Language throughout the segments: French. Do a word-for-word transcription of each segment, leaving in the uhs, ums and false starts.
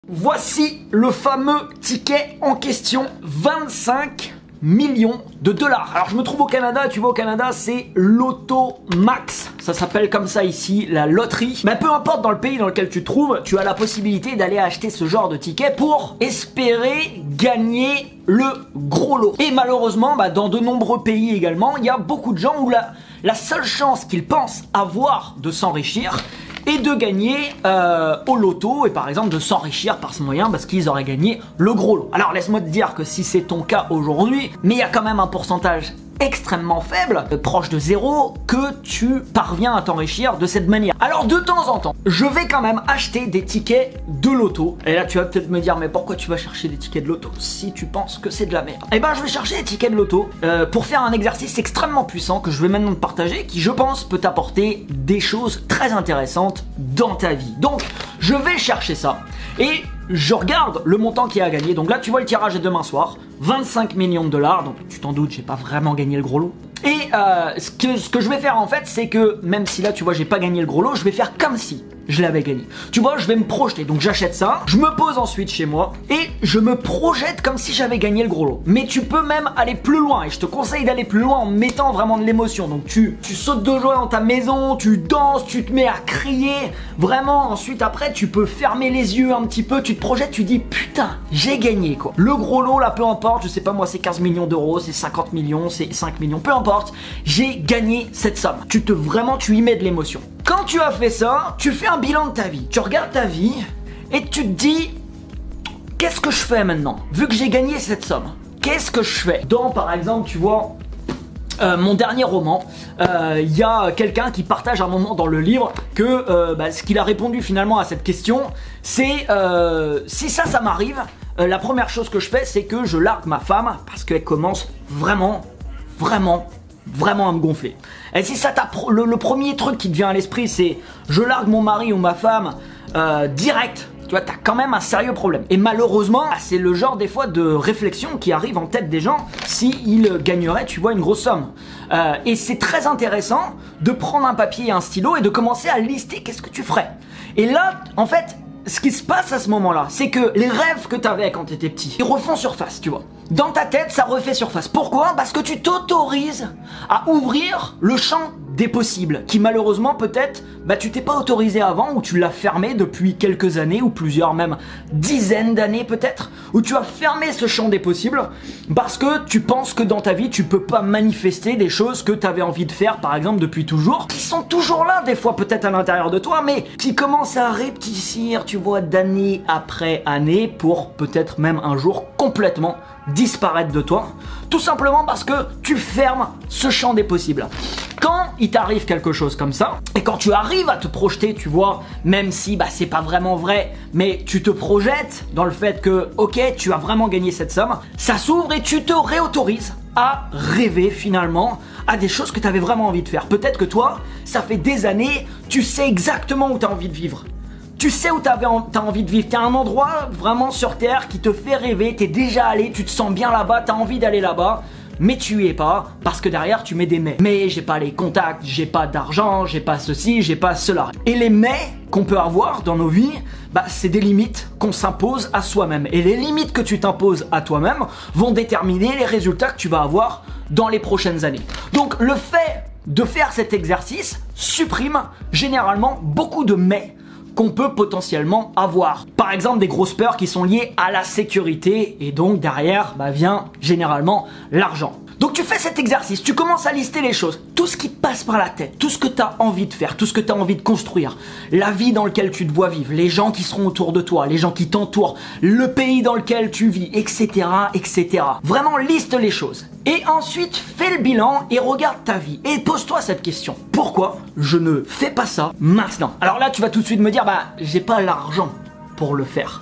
Voici le fameux ticket en question, vingt-cinq millions de dollars. Alors je me trouve au Canada, tu vois au Canada c'est Loto Max, ça s'appelle comme ça ici, la loterie. Mais peu importe dans le pays dans lequel tu te trouves, tu as la possibilité d'aller acheter ce genre de ticket pour espérer gagner le gros lot. Et malheureusement, bah, dans de nombreux pays également, il y a beaucoup de gens où la, la seule chance qu'ils pensent avoir de s'enrichir et de gagner euh, au loto et par exemple de s'enrichir par ce moyen parce qu'ils auraient gagné le gros lot. Alors laisse-moi te dire que si c'est ton cas aujourd'hui, mais il y a quand même un pourcentage extrêmement faible, euh, proche de zéro, que tu parviens à t'enrichir de cette manière. Alors de temps en temps, je vais quand même acheter des tickets de loto. Et là tu vas peut-être me dire, mais pourquoi tu vas chercher des tickets de loto si tu penses que c'est de la merde? Eh ben je vais chercher des tickets de loto euh, pour faire un exercice extrêmement puissant que je vais maintenant te partager, qui je pense peut t'apporter des choses très intéressantes dans ta vie. Donc je vais chercher ça et je regarde le montant qui a gagné. Donc là tu vois le tirage est demain soir, vingt-cinq millions de dollars, donc tu t'en doutes, j'ai pas vraiment gagné le gros lot. Et euh, ce, que, ce que je vais faire en fait, c'est que même si là tu vois j'ai pas gagné le gros lot, je vais faire comme si je l'avais gagné. Tu vois, je vais me projeter, donc j'achète ça, je me pose ensuite chez moi et je me projette comme si j'avais gagné le gros lot. Mais tu peux même aller plus loin et je te conseille d'aller plus loin en mettant vraiment de l'émotion. Donc tu, tu sautes de joie dans ta maison, tu danses, tu te mets à crier, vraiment. Ensuite après tu peux fermer les yeux un petit peu, tu te projettes, tu dis putain j'ai gagné quoi. Le gros lot là peu importe, je sais pas moi c'est quinze millions d'euros, c'est cinquante millions, c'est cinq millions, peu importe, j'ai gagné cette somme. Tu te vraiment tu y mets de l'émotion. Quand tu as fait ça, tu fais un bilan de ta vie. Tu regardes ta vie et tu te dis qu'est-ce que je fais maintenant? Vu que j'ai gagné cette somme, qu'est-ce que je fais? Dans par exemple, tu vois, euh, mon dernier roman, il euh, y a quelqu'un qui partage un moment dans le livre que euh, bah, ce qu'il a répondu finalement à cette question, c'est euh, si ça, ça m'arrive, euh, la première chose que je fais, c'est que je largue ma femme parce qu'elle commence vraiment, vraiment vraiment à me gonfler. Et si ça t'a le, le premier truc qui te vient à l'esprit, c'est je largue mon mari ou ma femme euh, direct, tu vois, t'as quand même un sérieux problème. Et malheureusement, c'est le genre des fois de réflexion qui arrive en tête des gens s'ils gagneraient, tu vois, une grosse somme. Euh, et c'est très intéressant de prendre un papier et un stylo et de commencer à lister qu'est-ce que tu ferais. Et là, en fait, ce qui se passe à ce moment-là, c'est que les rêves que t'avais quand t'étais petit, ils refont surface, tu vois. Dans ta tête, ça refait surface. Pourquoi? Parce que tu t'autorises à ouvrir le champ des possibles, qui malheureusement peut-être, bah tu t'es pas autorisé avant, ou tu l'as fermé depuis quelques années, ou plusieurs même dizaines d'années peut-être, où tu as fermé ce champ des possibles, parce que tu penses que dans ta vie, tu peux pas manifester des choses que tu avais envie de faire, par exemple depuis toujours, qui sont toujours là, des fois peut-être à l'intérieur de toi, mais qui commencent à répétir, tu vois, d'année après année, pour peut-être même un jour complètement disparaître de toi, tout simplement parce que tu fermes ce champ des possibles. Quand il t'arrive quelque chose comme ça, et quand tu arrives à te projeter, tu vois, même si bah, c'est pas vraiment vrai, mais tu te projettes dans le fait que, ok, tu as vraiment gagné cette somme, ça s'ouvre et tu te réautorises à rêver finalement à des choses que tu avais vraiment envie de faire. Peut-être que toi, ça fait des années, tu sais exactement où tu as envie de vivre. Tu sais où tu as envie de vivre, tu as un endroit vraiment sur Terre qui te fait rêver, tu es déjà allé, tu te sens bien là-bas, tu as envie d'aller là-bas, mais tu y es pas parce que derrière tu mets des mais. Mais j'ai pas les contacts, j'ai pas d'argent, j'ai pas ceci, j'ai pas cela. Et les mais qu'on peut avoir dans nos vies, bah, c'est des limites qu'on s'impose à soi-même. Et les limites que tu t'imposes à toi-même vont déterminer les résultats que tu vas avoir dans les prochaines années. Donc le fait de faire cet exercice supprime généralement beaucoup de mais qu'on peut potentiellement avoir. Par exemple des grosses peurs qui sont liées à la sécurité et donc derrière bah, vient généralement l'argent. Donc tu fais cet exercice, tu commences à lister les choses, tout ce qui te passe par la tête, tout ce que tu as envie de faire, tout ce que tu as envie de construire, la vie dans laquelle tu te vois vivre, les gens qui seront autour de toi, les gens qui t'entourent, le pays dans lequel tu vis, et cetera, et cetera. Vraiment liste les choses. Et ensuite, fais le bilan et regarde ta vie. Et pose-toi cette question. Pourquoi je ne fais pas ça maintenant? Alors là, tu vas tout de suite me dire, bah, j'ai pas l'argent pour le faire.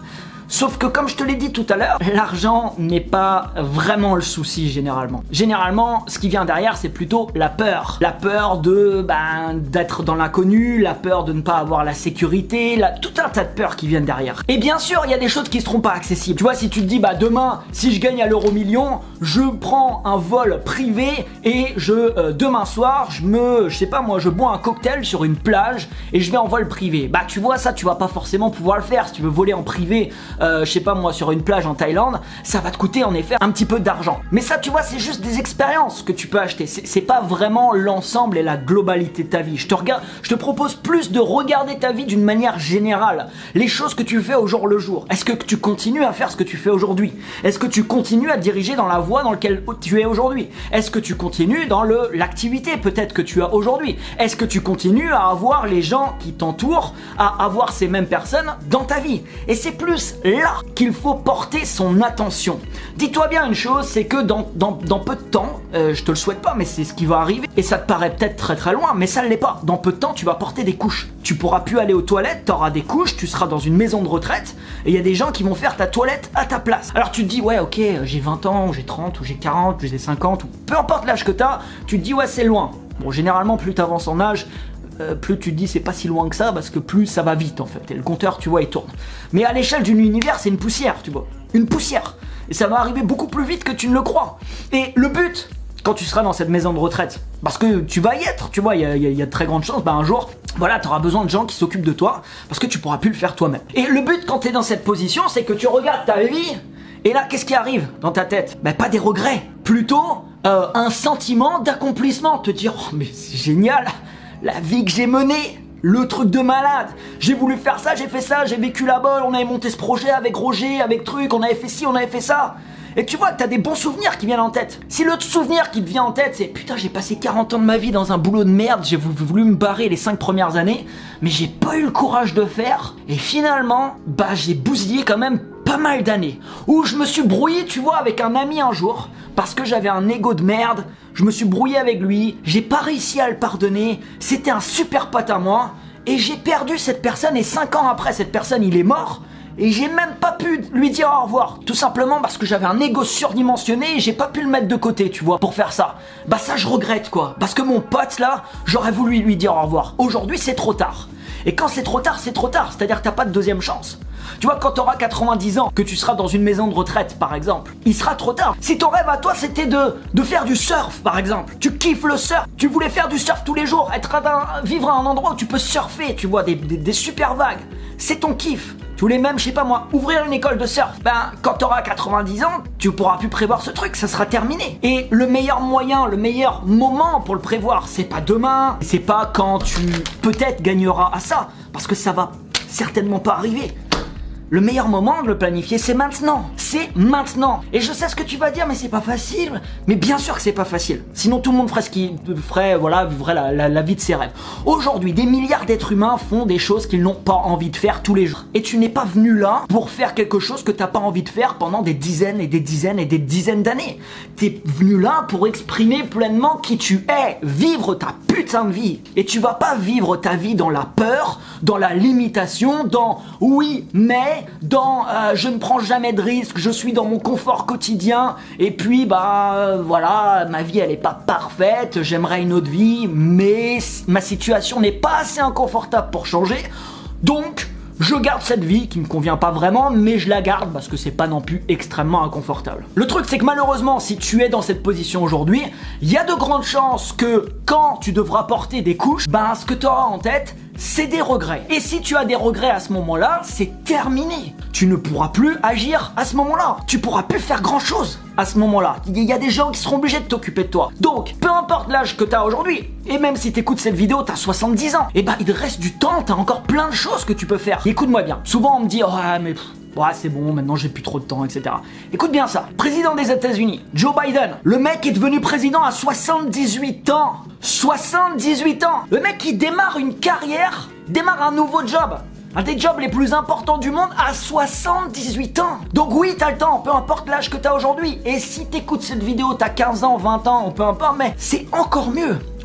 Sauf que comme je te l'ai dit tout à l'heure, l'argent n'est pas vraiment le souci généralement. Généralement, ce qui vient derrière, c'est plutôt la peur. La peur de ben, d'être dans l'inconnu, la peur de ne pas avoir la sécurité, la... tout un tas de peurs qui viennent derrière. Et bien sûr, il y a des choses qui seront pas accessibles. Tu vois, si tu te dis, bah demain, si je gagne à l'euro million, je prends un vol privé et je euh, demain soir, je me, je sais pas moi, je bois un cocktail sur une plage et je vais en vol privé. Bah tu vois, ça, tu vas pas forcément pouvoir le faire. Si tu veux voler en privé, euh, je sais pas moi, sur une plage en Thaïlande, ça va te coûter en effet un petit peu d'argent. Mais ça, tu vois, c'est juste des expériences que tu peux acheter. C'est pas vraiment l'ensemble et la globalité de ta vie. Je te regarde, je te propose plus de regarder ta vie d'une manière générale. Les choses que tu fais au jour le jour. Est-ce que tu continues à faire ce que tu fais aujourd'hui? Est-ce que tu continues à diriger dans la voie dans laquelle tu es aujourd'hui? Est-ce que tu continues dans le l'activité peut-être que tu as aujourd'hui? Est-ce que tu continues à avoir les gens qui t'entourent, à avoir ces mêmes personnes dans ta vie? Et c'est plus là qu'il faut porter son attention. Dis-toi bien une chose, c'est que dans, dans, dans peu de temps, euh, je te le souhaite pas, mais c'est ce qui va arriver, et ça te paraît peut-être très très loin, mais ça ne l'est pas. Dans peu de temps, tu vas porter des couches. Tu pourras plus aller aux toilettes, tu auras des couches, tu seras dans une maison de retraite, et il y a des gens qui vont faire ta toilette à ta place. Alors tu te dis, ouais ok, j'ai vingt ans, ou j'ai trente, ou j'ai quarante, ou j'ai cinquante, ou peu importe l'âge que tu as, tu te dis, ouais c'est loin. Bon, généralement, plus tu avances en âge, Euh, plus tu te dis c'est pas si loin que ça, parce que plus ça va vite en fait, et le compteur tu vois il tourne. Mais à l'échelle d'une univers c'est une poussière, tu vois, une poussière, et ça va arriver beaucoup plus vite que tu ne le crois. Et le but, quand tu seras dans cette maison de retraite, parce que tu vas y être, tu vois, il y a, y a, y a de très grandes chances, bah un jour, voilà, tu auras besoin de gens qui s'occupent de toi, parce que tu pourras plus le faire toi-même. Et le but quand tu es dans cette position, c'est que tu regardes ta vie, et là qu'est-ce qui arrive dans ta tête? Bah pas des regrets, plutôt euh, un sentiment d'accomplissement, te dire oh mais c'est génial, la vie que j'ai menée, le truc de malade. J'ai voulu faire ça, j'ai fait ça, j'ai vécu là-bas, on avait monté ce projet avec Roger, avec truc, on avait fait ci, on avait fait ça. Et tu vois que t'as des bons souvenirs qui viennent en tête. Si le souvenir qui te vient en tête, c'est putain, j'ai passé quarante ans de ma vie dans un boulot de merde, j'ai voulu me barrer les cinq premières années, mais j'ai pas eu le courage de faire, et finalement, bah j'ai bousillé quand même pas mal d'années. Où je me suis brouillé, tu vois, avec un ami un jour, parce que j'avais un ego de merde, je me suis brouillé avec lui, j'ai pas réussi à le pardonner, c'était un super pote à moi, et j'ai perdu cette personne, et cinq ans après, cette personne, il est mort, et j'ai même pas pu lui dire au revoir, tout simplement parce que j'avais un ego surdimensionné et j'ai pas pu le mettre de côté, tu vois, pour faire ça. Bah ça je regrette quoi, parce que mon pote là, j'aurais voulu lui dire au revoir. Aujourd'hui c'est trop tard. Et quand c'est trop tard, c'est trop tard, c'est-à-dire que t'as pas de deuxième chance. Tu vois, quand t'auras quatre-vingt-dix ans, que tu seras dans une maison de retraite par exemple, il sera trop tard. Si ton rêve à toi c'était de, de faire du surf par exemple, tu kiffes le surf, tu voulais faire du surf tous les jours, être à un, vivre à un endroit où tu peux surfer, tu vois, des, des, des super vagues, c'est ton kiff. Tu voulais même, je sais pas moi, ouvrir une école de surf. Ben, quand t'auras quatre-vingt-dix ans, tu pourras plus prévoir ce truc, ça sera terminé. Et le meilleur moyen, le meilleur moment pour le prévoir, c'est pas demain, c'est pas quand tu peut-être gagneras à ça, parce que ça va certainement pas arriver. Le meilleur moment de le planifier, c'est maintenant. C'est maintenant. Et je sais ce que tu vas dire, mais c'est pas facile. Mais bien sûr que c'est pas facile. Sinon tout le monde ferait ce qu'il ferait, voilà, vivrait la, la, la vie de ses rêves. Aujourd'hui, des milliards d'êtres humains font des choses qu'ils n'ont pas envie de faire tous les jours. Et tu n'es pas venu là pour faire quelque chose que t'as pas envie de faire pendant des dizaines et des dizaines et des dizaines d'années. T'es venu là pour exprimer pleinement qui tu es, vivre ta putain de vie. Et tu vas pas vivre ta vie dans la peur, dans la limitation, dans oui, mais dans euh, je ne prends jamais de risques, je suis dans mon confort quotidien et puis bah euh, voilà, ma vie elle est pas parfaite, j'aimerais une autre vie mais ma situation n'est pas assez inconfortable pour changer, donc je garde cette vie qui me convient pas vraiment, mais je la garde parce que c'est pas non plus extrêmement inconfortable. Le truc c'est que malheureusement, si tu es dans cette position aujourd'hui, il y a de grandes chances que quand tu devras porter des couches, ben ce que tu auras en tête, c'est des regrets. Et si tu as des regrets à ce moment-là, c'est terminé. Tu ne pourras plus agir à ce moment-là. Tu pourras plus faire grand-chose à ce moment-là. Il y a des gens qui seront obligés de t'occuper de toi. Donc, peu importe l'âge que tu as aujourd'hui, et même si tu écoutes cette vidéo, tu as soixante-dix ans, et bah il te reste du temps, tu as encore plein de choses que tu peux faire. Écoute-moi bien. Souvent on me dit, oh mais... Pff, ouais, c'est bon, maintenant j'ai plus trop de temps, et cetera. Écoute bien ça. Président des États-Unis, Joe Biden. Le mec est devenu président à soixante-dix-huit ans. soixante-dix-huit ans. Le mec qui démarre une carrière, démarre un nouveau job. Un des jobs les plus importants du monde à soixante-dix-huit ans. Donc oui, t'as le temps, peu importe l'âge que t'as aujourd'hui. Et si t'écoutes cette vidéo, t'as quinze ans, vingt ans, peu importe, mais c'est encore mieux.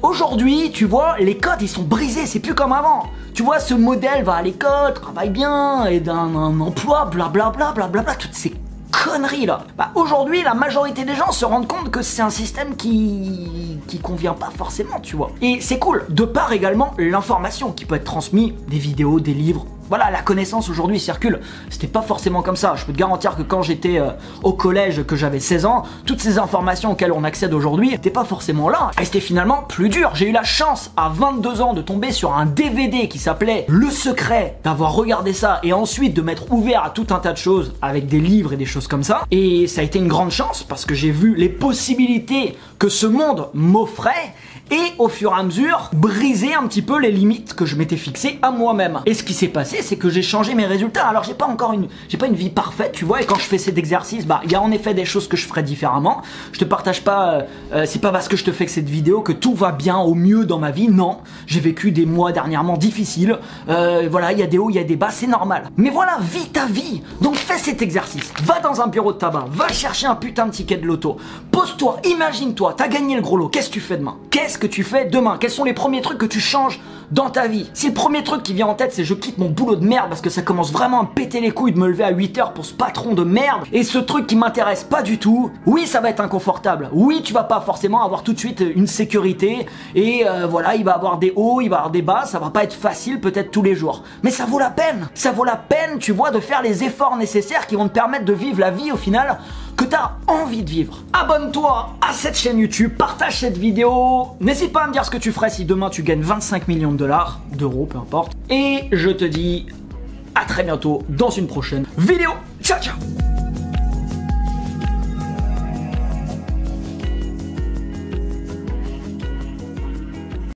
Aujourd'hui, tu vois, les codes ils sont brisés, c'est plus comme avant. Tu vois, ce modèle va à l'école, travaille bien, et d'un un emploi, blablabla, blablabla, toutes ces conneries là. Bah, aujourd'hui, la majorité des gens se rendent compte que c'est un système qui qui convient pas forcément, tu vois. Et c'est cool, de part également l'information qui peut être transmise, des vidéos, des livres. Voilà, la connaissance aujourd'hui circule. C'était pas forcément comme ça. Je peux te garantir que quand j'étais euh, au collège, que j'avais seize ans, toutes ces informations auxquelles on accède aujourd'hui n'étaient pas forcément là. Et c'était finalement plus dur. J'ai eu la chance à vingt-deux ans de tomber sur un D V D qui s'appelait Le Secret, d'avoir regardé ça et ensuite de m'être ouvert à tout un tas de choses avec des livres et des choses comme ça. Et ça a été une grande chance parce que j'ai vu les possibilités que ce monde m'offrait. Et au fur et à mesure, briser un petit peu les limites que je m'étais fixées à moi-même. Et ce qui s'est passé, c'est que j'ai changé mes résultats. Alors j'ai pas encore une, j'ai pas une vie parfaite, tu vois. Et quand je fais cet exercice, bah il y a en effet des choses que je ferais différemment. Je te partage pas, euh, euh, c'est pas parce que je te fais que cette vidéo que tout va bien au mieux dans ma vie. Non, j'ai vécu des mois dernièrement difficiles. Euh, voilà, il y a des hauts, il y a des bas, c'est normal. Mais voilà, vis ta vie. Donc fais cet exercice. Va dans un bureau de tabac, va chercher un putain de ticket de loto. Pose-toi, imagine-toi, t'as gagné le gros lot. Qu'est-ce que tu fais demain? Qu'est-ce que tu fais demain? Quels sont les premiers trucs que tu changes dans ta vie? Si le premier truc qui vient en tête c'est je quitte mon boulot de merde parce que ça commence vraiment à me péter les couilles de me lever à huit heures pour ce patron de merde et ce truc qui m'intéresse pas du tout, oui ça va être inconfortable, oui tu vas pas forcément avoir tout de suite une sécurité et euh, voilà il va avoir des hauts, il va avoir des bas, ça va pas être facile peut-être tous les jours, mais ça vaut la peine, ça vaut la peine tu vois de faire les efforts nécessaires qui vont te permettre de vivre la vie au final que tu as envie de vivre. Abonne-toi à cette chaîne YouTube, partage cette vidéo, n'hésite pas à me dire ce que tu ferais si demain tu gagnes vingt-cinq millions de dollars, d'euros, peu importe. Et je te dis à très bientôt dans une prochaine vidéo. Ciao, ciao!